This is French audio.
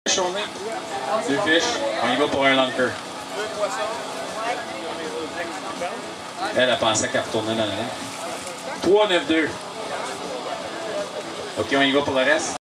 Deux fiches. On y va pour un lunker. Elle a pensé qu'elle retournait dans la ligne. 3, 9, 2. OK, on y va pour le reste.